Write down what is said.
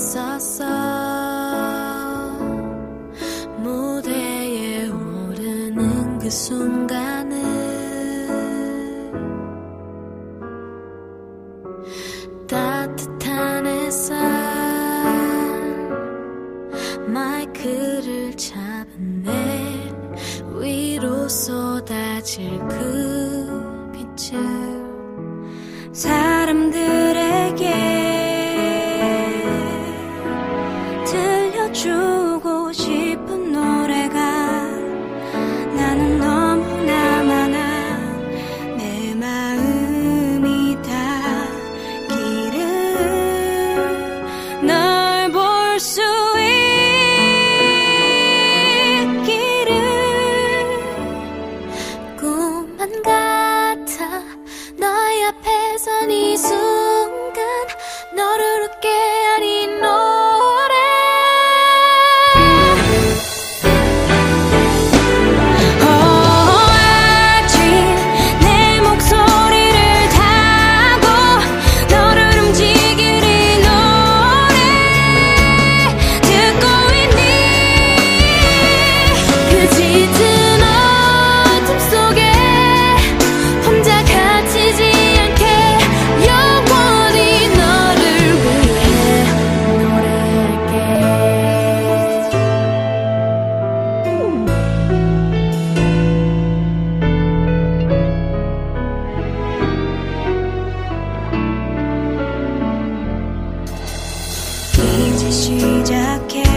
있었어. 무대에 오르는 그 순간을 따뜻한 햇살 마이크를 잡은 내 위로 쏟아질 그 빛을 사람들에게 들려주고 싶은 노래가 나는 너무나 많아. 내 마음이 닿기를 널 볼 수 있기를 꿈만 같아. 너의 앞에선 이 순간 너를 웃게 한 이 노래 아직 내 목소리를 타고 너를 움직일 이 노래 듣고 있니? 그 짙은 어둠 속에 혼자 갇히지 않게 영원히 너를 위해 노래할게. 이제 시작해